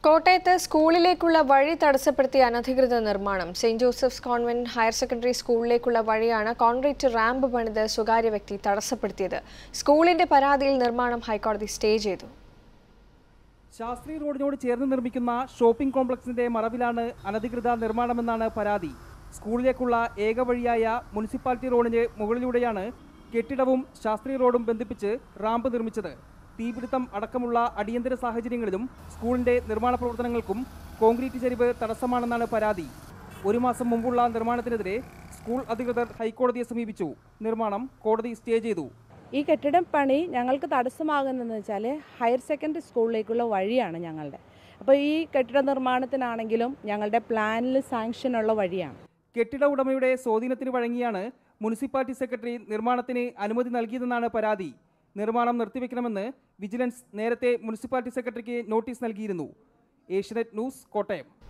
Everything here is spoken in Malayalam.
കോട്ടയത്ത് സ്കൂളിലേക്കുള്ള വഴി തടസ്സപ്പെടുത്തിയ അനധികൃത നിർമ്മാണം. Saint Joseph's Convent Higher Secondary സ്കൂളിലേക്കുള്ള വഴിയാണ് കോൺക്രീറ്റ് റാമ്പ് പണിത് സ്വകാര്യ വ്യക്തി തടസ്സപ്പെടുത്തിയത്. സ്കൂളിന്റെ പരാതിയിൽ നിർമ്മാണം ഹൈക്കോടതി സ്റ്റേ ചെയ്തു. ശാസ്ത്രി റോഡിനോട് ചേർന്ന് നിർമ്മിക്കുന്ന ഷോപ്പിംഗ് കോംപ്ലക്സിന്റെ മറവിലാണ് അനധികൃത നിർമ്മാണമെന്നാണ് പരാതി. സ്കൂളിലേക്കുള്ള ഏക വഴിയായ മുനിസിപ്പാലിറ്റി റോഡിന് മുകളിലൂടെയാണ് കെട്ടിടവും ശാസ്ത്രി റോഡും ബന്ധിപ്പിച്ച് റാമ്പ് നിർമ്മിച്ചത്. തീപിടുത്തം അടക്കമുള്ള അടിയന്തര സാഹചര്യങ്ങളിലും സ്കൂളിന്റെ നിർമ്മാണ പ്രവർത്തനങ്ങൾക്കും കോൺക്രീറ്റ് ചരിവ് തടസ്സമാണെന്നാണ് പരാതി. ഒരു മാസം മുമ്പുള്ള നിർമ്മാണത്തിനെതിരെ സ്കൂൾ അധികൃതർ ഹൈക്കോടതിയെ സമീപിച്ചു. നിർമ്മാണം കോടതി സ്റ്റേ ചെയ്തു. ഈ കെട്ടിടം പണി ഞങ്ങൾക്ക് തടസ്സമാകുന്നതെന്ന് വെച്ചാൽ ഹയർ സെക്കൻഡറി സ്കൂളിലേക്കുള്ള വഴിയാണ് ഞങ്ങളുടെ. അപ്പോൾ ഈ കെട്ടിട നിർമ്മാണത്തിനാണെങ്കിലും ഞങ്ങളുടെ പ്ലാനിൽ സാങ്ഷനുള്ള വഴിയാണ്. കെട്ടിട ഉടമയുടെ സ്വാധീനത്തിന് വഴങ്ങിയാണ് മുനിസിപ്പാലിറ്റി സെക്രട്ടറി നിർമ്മാണത്തിന് അനുമതി നൽകിയതെന്നാണ് പരാതി. നിർമ്മാണം നിർത്തിവെക്കണമെന്ന് വിജിലൻസ് നേരത്തെ മുനിസിപ്പാലിറ്റി സെക്രട്ടറിക്ക് നോട്ടീസ് നൽകിയിരുന്നു. Asianet news, Kottayam.